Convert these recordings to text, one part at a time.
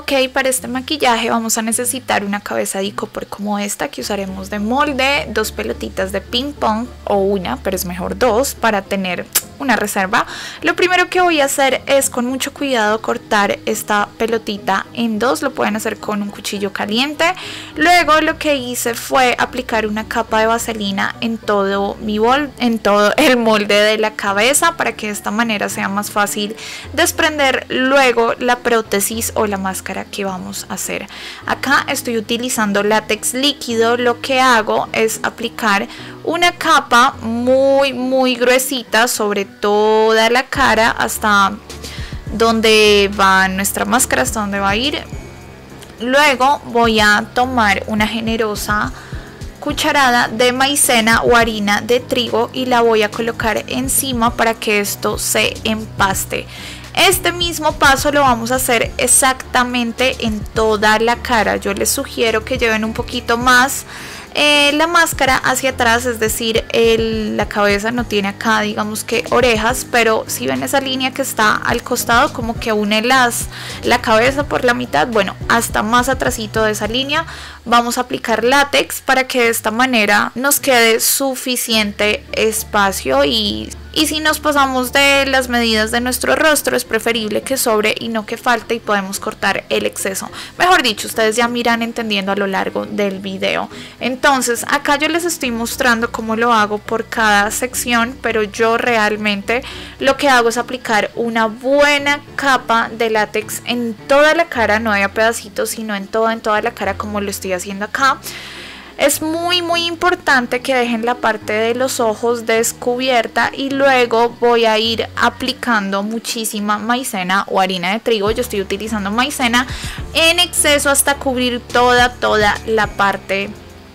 Ok, para este maquillaje vamos a necesitar una cabeza de icopor como esta que usaremos de molde, 2 pelotitas de ping pong o una, pero es mejor 2 para tener una reserva. Lo primero que voy a hacer es con mucho cuidado cortar esta pelotita en 2, lo pueden hacer con un cuchillo caliente. Luego lo que hice fue aplicar una capa de vaselina en todo en todo el molde de la cabeza para que de esta manera sea más fácil desprender luego la prótesis o la máscara que vamos a hacer. Acá estoy utilizando látex líquido. Lo que hago es aplicar una capa muy gruesita sobre toda la cara hasta donde va nuestra máscara, hasta donde va a ir. Luego voy a tomar una generosa cucharada de maicena o harina de trigo y la voy a colocar encima para que esto se empaste. Este mismo paso lo vamos a hacer exactamente en toda la cara. Yo les sugiero que lleven un poquito más la máscara hacia atrás, es decir, la cabeza no tiene acá, digamos que orejas, pero si ven esa línea que está al costado, como que une la cabeza por la mitad, bueno, hasta más atrasito de esa línea vamos a aplicar látex para que de esta manera nos quede suficiente espacio y si nos pasamos de las medidas de nuestro rostro es preferible que sobre y no que falte y podemos cortar el exceso. Mejor dicho, ustedes ya miran entendiendo a lo largo del video. Entonces acá yo les estoy mostrando cómo lo hago por cada sección, pero yo realmente lo que hago es aplicar una buena capa de látex en toda la cara, no de a pedacitos sino en toda la cara como lo estoy haciendo acá. Es muy importante que dejen la parte de los ojos descubierta y luego voy a ir aplicando muchísima maicena o harina de trigo. Yo estoy utilizando maicena en exceso hasta cubrir toda la parte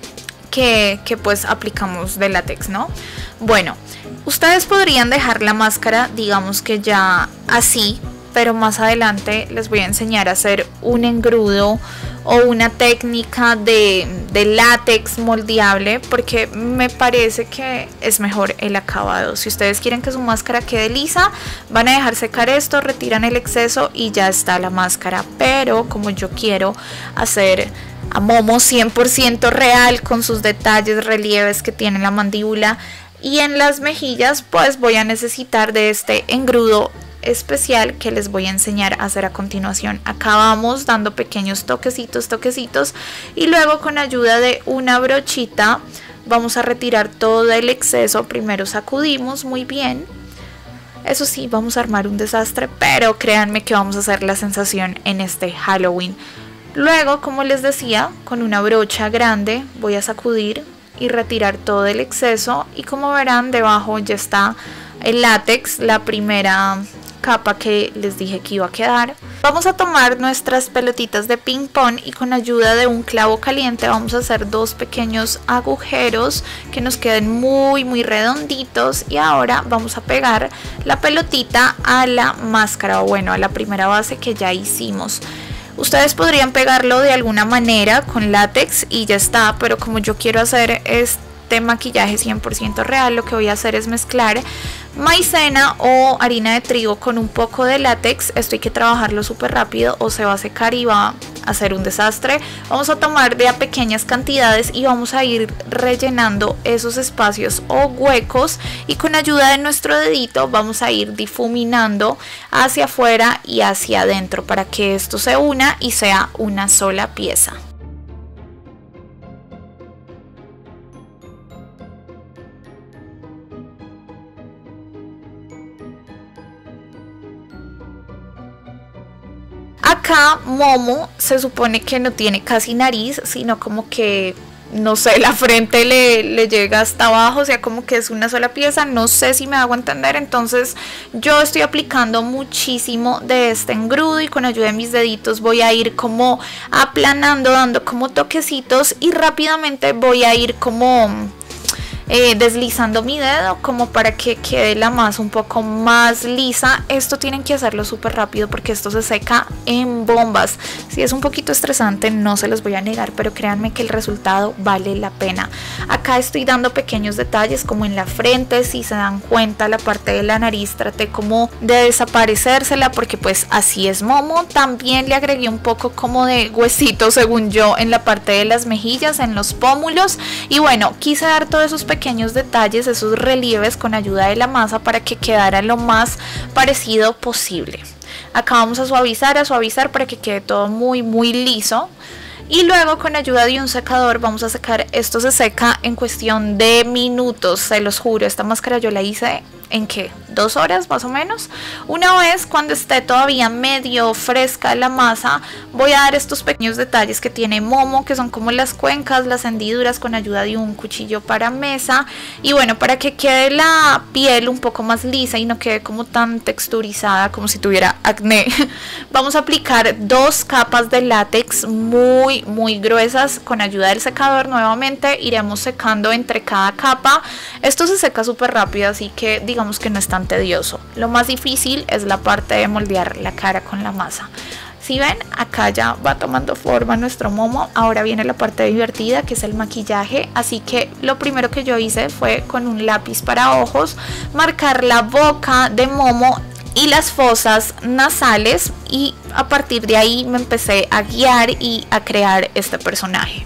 que pues aplicamos de látex, ¿no? Bueno, ustedes podrían dejar la máscara, digamos que ya así, pero más adelante les voy a enseñar a hacer un engrudo o una técnica de látex moldeable, porque me parece que es mejor el acabado. Si ustedes quieren que su máscara quede lisa, van a dejar secar esto, retiran el exceso y ya está la máscara. Pero como yo quiero hacer a Momo 100% real con sus detalles, relieves que tiene la mandíbula y en las mejillas, pues voy a necesitar de este engrudo especial que les voy a enseñar a hacer a continuación. Acá vamos dando pequeños toquecitos y luego con ayuda de una brochita vamos a retirar todo el exceso. Primero sacudimos muy bien. Eso sí, vamos a armar un desastre, pero créanme que vamos a hacer la sensación en este Halloween. Luego, como les decía, con una brocha grande voy a sacudir y retirar todo el exceso y como verán debajo ya está el látex, la primera capa que les dije que iba a quedar. Vamos a tomar nuestras pelotitas de ping pong y con ayuda de un clavo caliente vamos a hacer 2 pequeños agujeros que nos queden muy redonditos y ahora vamos a pegar la pelotita a la máscara o bueno, a la primera base que ya hicimos. Ustedes podrían pegarlo de alguna manera con látex y ya está, pero como yo quiero hacer este maquillaje 100% real, lo que voy a hacer es mezclar maicena o harina de trigo con un poco de látex. Esto hay que trabajarlo súper rápido o se va a secar y va a ser un desastre. Vamos a tomar de a pequeñas cantidades y vamos a ir rellenando esos espacios o huecos y con ayuda de nuestro dedito vamos a ir difuminando hacia afuera y hacia adentro para que esto se una y sea una sola pieza. Acá Momo se supone que no tiene casi nariz, sino como que, no sé, la frente le llega hasta abajo, o sea, como que es una sola pieza, no sé si me hago entender. Entonces yo estoy aplicando muchísimo de este engrudo y con ayuda de mis deditos voy a ir como aplanando, dando como toquecitos y rápidamente voy a ir como deslizando mi dedo como para que quede la masa un poco más lisa. Esto tienen que hacerlo súper rápido porque esto se seca en bombas. Si es un poquito estresante, no se los voy a negar, pero créanme que el resultado vale la pena. Acá estoy dando pequeños detalles como en la frente. Si se dan cuenta, la parte de la nariz traté como de desaparecérsela porque pues así es Momo. También le agregué un poco como de huesito, según yo, en la parte de las mejillas, en los pómulos. Y bueno, quise dar todos esos pequeños detalles, esos relieves con ayuda de la masa para que quedara lo más parecido posible. Acá vamos a suavizar para que quede todo muy liso. Y luego con ayuda de un secador vamos a secar. Esto se seca en cuestión de minutos, se los juro. Esta máscara yo la hice en ¿qué? 2 horas más o menos. Una vez cuando esté todavía medio fresca la masa, voy a dar estos pequeños detalles que tiene Momo, que son como las cuencas, las hendiduras, con ayuda de un cuchillo para mesa. Y bueno, para que quede la piel un poco más lisa y no quede como tan texturizada como si tuviera acné, vamos a aplicar 2 capas de látex muy gruesas. Con ayuda del secador nuevamente iremos secando entre cada capa. Esto se seca súper rápido, así que digamos que no es tan tedioso. Lo más difícil es la parte de moldear la cara con la masa. Si ven, acá ya va tomando forma nuestro Momo. Ahora viene la parte divertida, que es el maquillaje. Así que lo primero que yo hice fue con un lápiz para ojos marcar la boca de Momo y las fosas nasales, y a partir de ahí me empecé a guiar y a crear este personaje.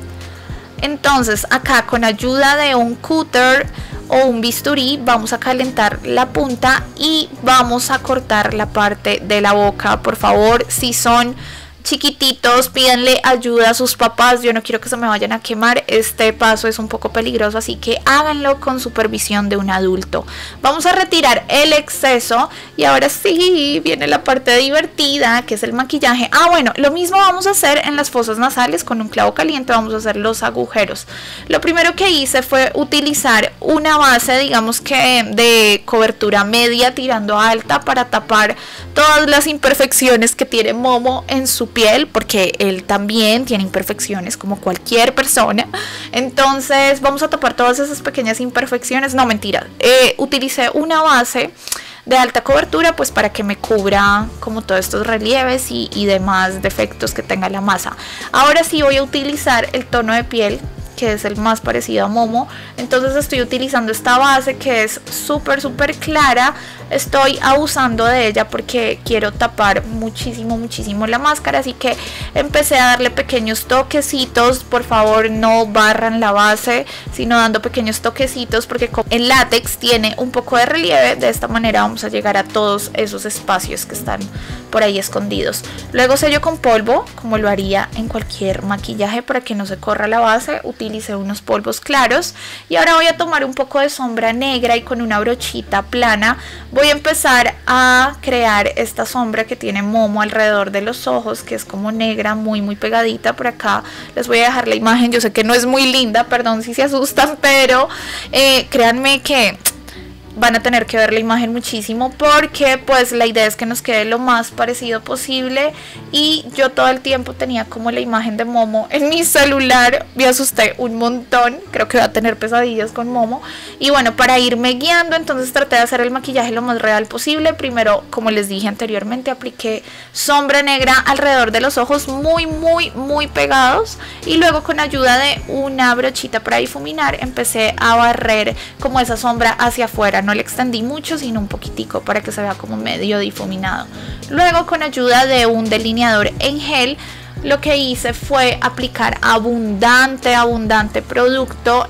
Entonces acá con ayuda de un cúter o un bisturí vamos a calentar la punta y vamos a cortar la parte de la boca. Por favor, si son chiquititos, pídanle ayuda a sus papás. Yo no quiero que se me vayan a quemar. Este paso es un poco peligroso, así que háganlo con supervisión de un adulto. Vamos a retirar el exceso y ahora sí viene la parte divertida, que es el maquillaje. Bueno, lo mismo vamos a hacer en las fosas nasales. Con un clavo caliente vamos a hacer los agujeros. Lo primero que hice fue utilizar una base, digamos que de cobertura media tirando a alta, para tapar todas las imperfecciones que tiene Momo en su piel, porque él también tiene imperfecciones como cualquier persona. Entonces vamos a tapar todas esas pequeñas imperfecciones. No, mentira, utilicé una base de alta cobertura pues para que me cubra como todos estos relieves y demás defectos que tenga la masa. Ahora sí voy a utilizar el tono de piel que es el más parecido a Momo. Entonces estoy utilizando esta base que es súper clara. Estoy abusando de ella porque quiero tapar muchísimo la máscara, así que empecé a darle pequeños toquecitos. Por favor, no barran la base, sino dando pequeños toquecitos, porque como el látex tiene un poco de relieve, de esta manera vamos a llegar a todos esos espacios que están por ahí escondidos. Luego sello con polvo, como lo haría en cualquier maquillaje, para que no se corra la base. Utilicé unos polvos claros y ahora voy a tomar un poco de sombra negra y con una brochita plana voy a empezar a crear esta sombra que tiene Momo alrededor de los ojos, que es como negra, muy pegadita. Por acá les voy a dejar la imagen. Yo sé que no es muy linda, perdón si se asustan, pero créanme que van a tener que ver la imagen muchísimo, porque pues la idea es que nos quede lo más parecido posible. Y yo todo el tiempo tenía como la imagen de Momo en mi celular, me asusté un montón, creo que voy a tener pesadillas con Momo. Y bueno, para irme guiando, entonces traté de hacer el maquillaje lo más real posible. Primero, como les dije anteriormente, apliqué sombra negra alrededor de los ojos muy pegados, y luego con ayuda de una brochita para difuminar empecé a barrer como esa sombra hacia afuera. No le extendí mucho, sino un poquitico para que se vea como medio difuminado. Luego con ayuda de un delineador en gel, lo que hice fue aplicar abundante producto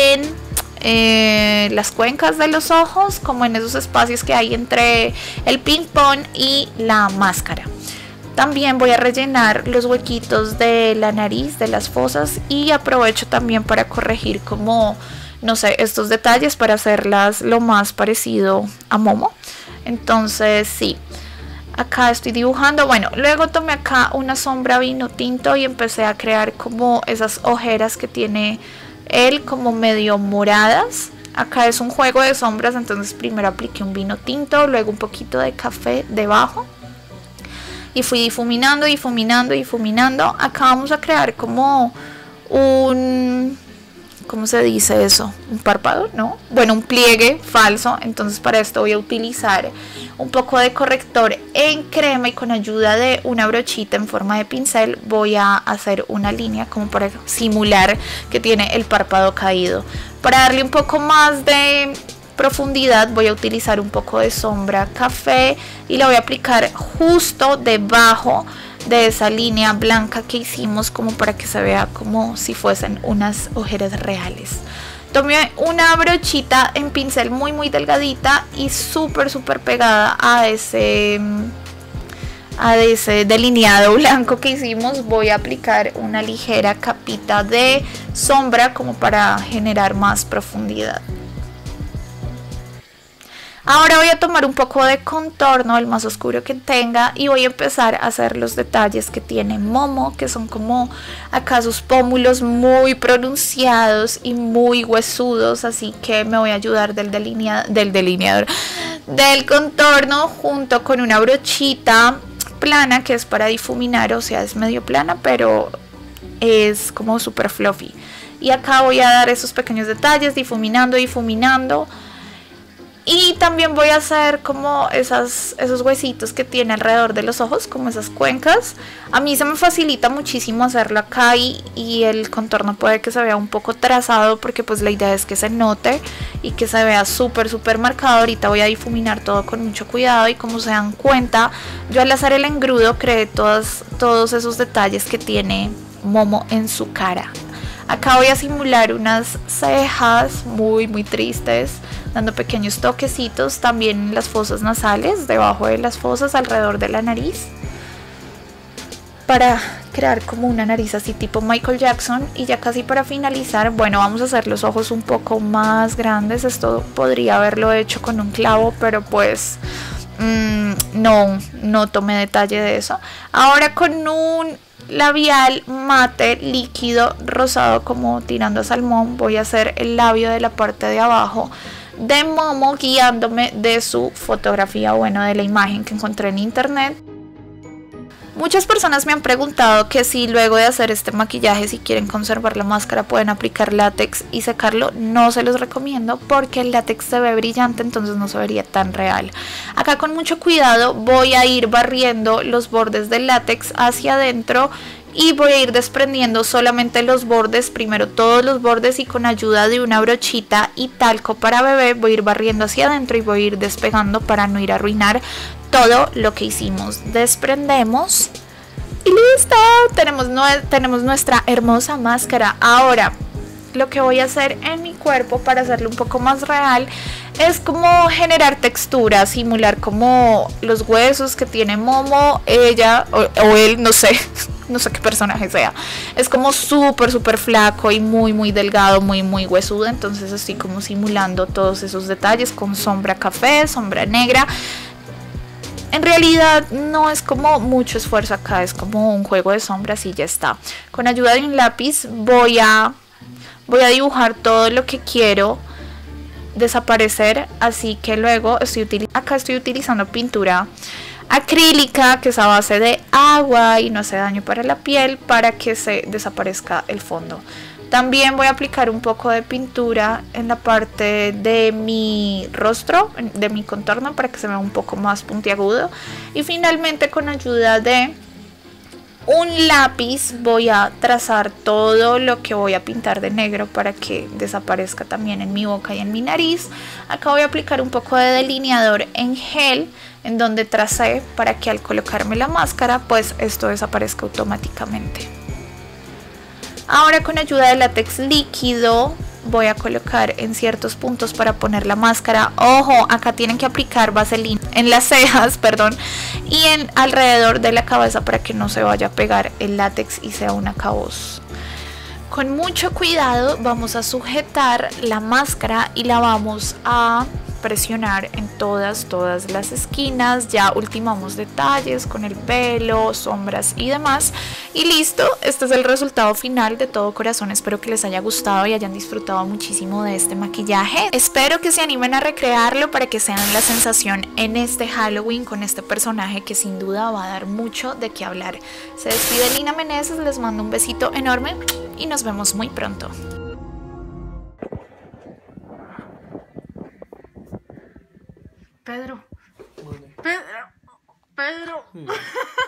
en las cuencas de los ojos, como en esos espacios que hay entre el ping pong y la máscara. También voy a rellenar los huequitos de la nariz, de las fosas, y aprovecho también para corregir como, no sé, estos detalles para hacerlas lo más parecido a Momo. Entonces sí, acá estoy dibujando. Bueno, luego tomé acá una sombra vino tinto y empecé a crear como esas ojeras que tiene él, como medio moradas. Acá es un juego de sombras, entonces primero apliqué un vino tinto, luego un poquito de café debajo y fui difuminando. Acá vamos a crear como ¿cómo se dice eso? ¿Un párpado? ¿No? Bueno, un pliegue falso. Entonces para esto voy a utilizar un poco de corrector en crema y con ayuda de una brochita en forma de pincel voy a hacer una línea como para simular que tiene el párpado caído. Para darle un poco más de profundidad voy a utilizar un poco de sombra café y la voy a aplicar justo debajo de esa línea blanca que hicimos, como para que se vea como si fuesen unas ojeras reales. Tomé una brochita en pincel muy delgadita y súper pegada a ese delineado blanco que hicimos. Voy a aplicar una ligera capita de sombra como para generar más profundidad. Ahora voy a tomar un poco de contorno, el más oscuro que tenga, y voy a empezar a hacer los detalles que tiene Momo, que son como acá sus pómulos muy pronunciados y muy huesudos, así que me voy a ayudar del contorno junto con una brochita plana que es para difuminar, o sea, es medio plana, pero es como súper fluffy. Y acá voy a dar esos pequeños detalles, difuminando. Y también voy a hacer como esos huesitos que tiene alrededor de los ojos, como esas cuencas. A mí se me facilita muchísimo hacerlo acá y el contorno puede que se vea un poco trazado porque pues la idea es que se note y que se vea súper marcado. Ahorita voy a difuminar todo con mucho cuidado y como se dan cuenta, yo al hacer el engrudo creé todos esos detalles que tiene Momo en su cara. Acá voy a simular unas cejas muy tristes, dando pequeños toquecitos también en las fosas nasales, debajo de las fosas, alrededor de la nariz, para crear como una nariz así tipo Michael Jackson. Y ya casi para finalizar, bueno, vamos a hacer los ojos un poco más grandes. Esto podría haberlo hecho con un clavo, pero pues no tomé detalle de eso. Ahora con un labial mate líquido rosado como tirando a salmón voy a hacer el labio de la parte de abajo de Momo, guiándome de su fotografía, bueno, de la imagen que encontré en internet. Muchas personas me han preguntado que si luego de hacer este maquillaje, si quieren conservar la máscara, pueden aplicar látex y secarlo. No se los recomiendo porque el látex se ve brillante, entonces no se vería tan real. Acá con mucho cuidado voy a ir barriendo los bordes del látex hacia adentro y voy a ir desprendiendo solamente los bordes, primero todos los bordes, y con ayuda de una brochita y talco para bebé voy a ir barriendo hacia adentro y voy a ir despegando para no ir a arruinar todo lo que hicimos. Desprendemos y listo, tenemos nuestra hermosa máscara. Ahora lo que voy a hacer en mi cuerpo para hacerlo un poco más real es como generar textura, simular como los huesos que tiene Momo, ella o él, no sé qué personaje sea. Es como súper flaco y muy delgado, muy huesudo. Entonces estoy como simulando todos esos detalles con sombra café, sombra negra. En realidad no es como mucho esfuerzo acá, es como un juego de sombras y ya está. Con ayuda de un lápiz voy a dibujar todo lo que quiero desaparecer, así que luego acá estoy utilizando pintura acrílica que es a base de agua y no hace daño para la piel, para que se desaparezca el fondo. También voy a aplicar un poco de pintura en la parte de mi rostro, de mi contorno, para que se vea un poco más puntiagudo. Y finalmente con ayuda de un lápiz voy a trazar todo lo que voy a pintar de negro para que desaparezca también en mi boca y en mi nariz. Acá voy a aplicar un poco de delineador en gel en donde tracé para que al colocarme la máscara pues esto desaparezca automáticamente. Ahora con ayuda de látex líquido voy a colocar en ciertos puntos para poner la máscara. Ojo, acá tienen que aplicar vaselina en las cejas, perdón, y alrededor de la cabeza para que no se vaya a pegar el látex y sea un acabose. Con mucho cuidado vamos a sujetar la máscara y la vamos a presionar en todas las esquinas. Ya ultimamos detalles con el pelo, sombras y demás, y listo. Este es el resultado final. De todo corazón espero que les haya gustado y hayan disfrutado muchísimo de este maquillaje. Espero que se animen a recrearlo para que sean la sensación en este Halloween con este personaje que sin duda va a dar mucho de qué hablar. Se despide Lina Meneses, les mando un besito enorme y nos vemos muy pronto. Pedro. Vale. Pedro. Pedro.